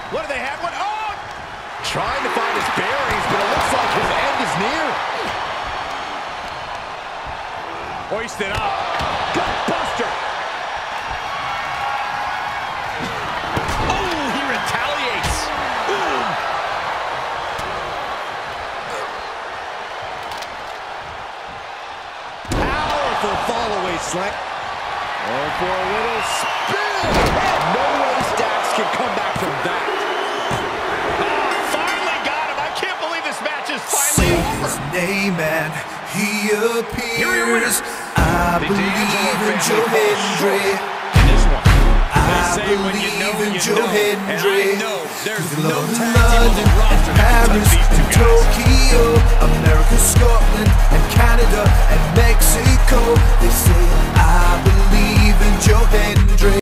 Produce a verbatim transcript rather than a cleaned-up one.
What do they have? What? Oh! Trying to find his bearings, but it looks like his end is near. Hoisted up. Gut buster. Oh, he retaliates. Ooh. Powerful fall away slam. Going for a little spin. No way Stacks can come back from that. Oh, finally got him. I can't believe this match is finally Say over. his name and he Here are your winners. appears. I The believe D'Angelo in family Joe falls short Hendry. in this one. They I say when you know, believe in you Joe know. And Hendry. I know there's With no love in tag team on the London roster and that can touch Paris these two and guys. Tokyo, America, Scotland and Canada and Mexico. They say I believe in Joe Hendry.